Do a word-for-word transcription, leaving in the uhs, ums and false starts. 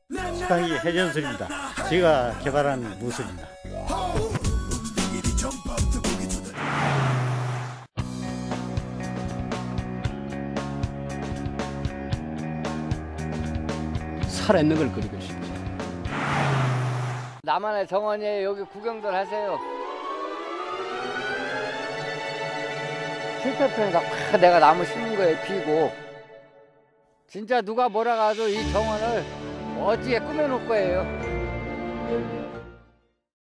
식당이 해전술입니다. 제가 개발한 무술입니다. 살아있는 걸 그리고 싶죠. 나만의 정원이에요. 여기 구경들 하세요. 실패편에다 확 내가 나무 심은 거에 피고 진짜 누가 뭐라 가도 이 정원을 멋지게 꾸며놓을 거예요.